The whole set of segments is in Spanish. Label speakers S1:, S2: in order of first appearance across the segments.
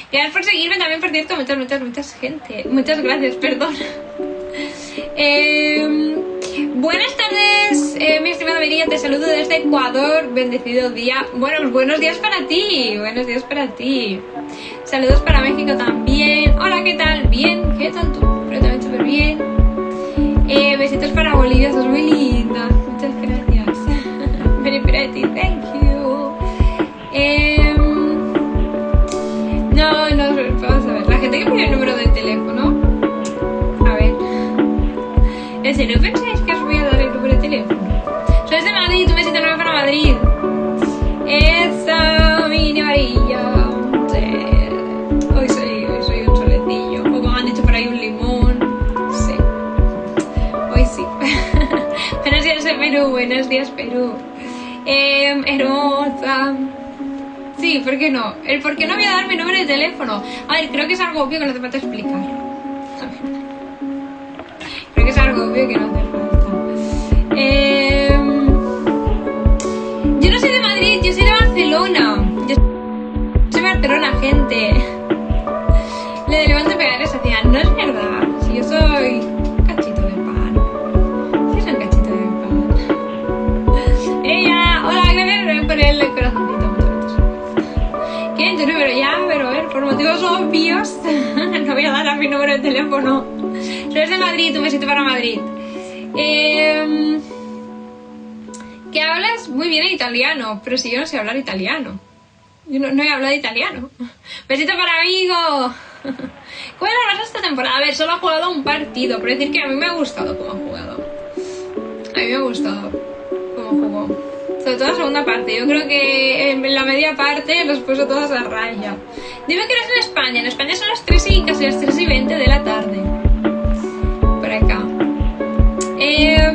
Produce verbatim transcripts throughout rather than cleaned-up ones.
S1: Gracias por seguirme también, por cierto, muchas, muchas, muchas gente. Muchas gracias, perdón. Eh, buenas tardes, eh, mi estimada Mirilla, te saludo desde Ecuador, bendecido día. Bueno, pues buenos días para ti, buenos días para ti. Saludos para México también. Hola, ¿qué tal? Bien, ¿qué tal tú? Pero también súper bien. Eh, besitos para Bolivia, sos muy linda. Muchas gracias. Very pretty, thank you. Eh, no, no, vamos a ver. La gente que pone el número de teléfono. A ver. ¿En serio pensáis que os voy a dar el número de teléfono? Soy de Madrid, un besito enorme para Madrid. Esa mini varilla. Sí. Hoy soy, hoy soy un solecillo. O como han dicho por ahí, un limón. Sí. Hoy sí. Buenos días, Perú. Buenos días, Perú. Eh, hermosa. Sí, ¿por qué no? El por qué no voy a dar mi número de teléfono. A ver, creo que es algo obvio que no hace falta explicar. A ver. Creo que es algo obvio que no hace falta. Eh, yo no soy de Madrid, yo soy de Barcelona. Yo soy de Barcelona, gente. Le de Levante pegar esa tía. No es verdad. Si yo soy un cachito de pan. ¿Qué es un cachito de pan? Ella, hola, gracias por el corazoncito. ¿Quién tu número? Ya, pero a ver, por motivos obvios no voy a dar mi número de teléfono. Soy de Madrid, un besito para Madrid. Eh, que hablas muy bien en italiano, pero si yo no sé hablar italiano. Yo no, no he hablado italiano. Besito para amigo. ¿Cómo le vas esta temporada? A ver, solo ha jugado un partido, pero decir que a mí me ha gustado cómo ha jugado. A mí me ha gustado cómo jugó. Sobre todo la segunda parte. Yo creo que en la media parte los puso todas a raya. Dime que eres en España. En España son las tres y casi las tres y veinte de la tarde. Por acá. Eh,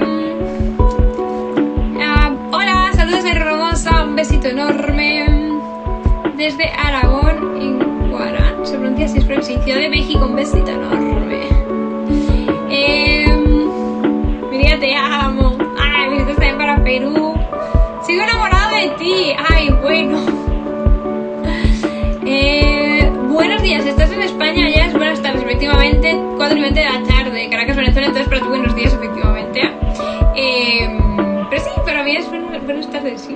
S1: uh, hola, saludos de Hermosa. Un besito enorme. Desde Aragón, en Guarán. Se pronuncia así, es pronunciación de México. Un besito enorme. Eh, Mira, te amo. Ay, besitos también para Perú. Sigo enamorado de ti. Ay, bueno. Eh, buenos días. Estás en España, ya es buenas tardes, efectivamente. cuatro y veinte de la tarde. Caracas, Venezuela, entonces para ti buenos días, efectivamente. Eh, pero sí, para mí es buenas, buenas tardes, sí.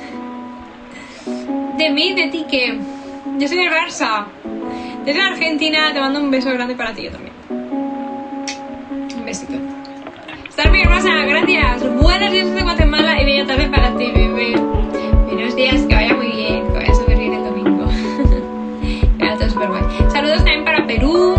S1: De mí, de ti, que yo soy del Barça. Desde Argentina, te mando un beso grande para ti, yo también. Un besito. Estás muy hermosa, gracias. Buenos días desde Guatemala y bella tarde para ti, bebé. Buenos días, que vaya muy bien, que vaya súper bien el domingo. Que vaya todo súper guay. Saludos también para Perú.